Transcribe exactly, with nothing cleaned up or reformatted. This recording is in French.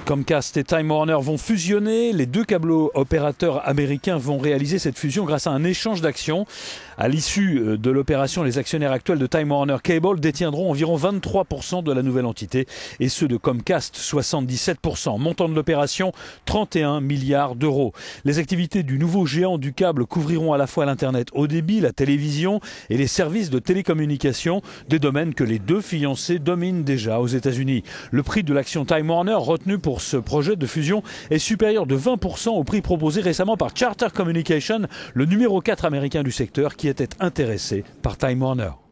Comcast et Time Warner vont fusionner. Les deux câbleaux opérateurs américains vont réaliser cette fusion grâce à un échange d'actions. À l'issue de l'opération, les actionnaires actuels de Time Warner Cable détiendront environ vingt-trois pour cent de la nouvelle entité et ceux de Comcast soixante-dix-sept pour cent. Montant de l'opération, trente et un milliards d'euros. Les activités du nouveau géant du câble couvriront à la fois l'Internet haut débit, la télévision et les services de télécommunication, des domaines que les deux fiancés dominent déjà aux États-Unis. Le prix de l'action Time Warner retenu pour ce projet de fusion est supérieur de vingt pour cent au prix proposé récemment par Charter Communications, le numéro quatre américain du secteur qui était intéressé par Time Warner.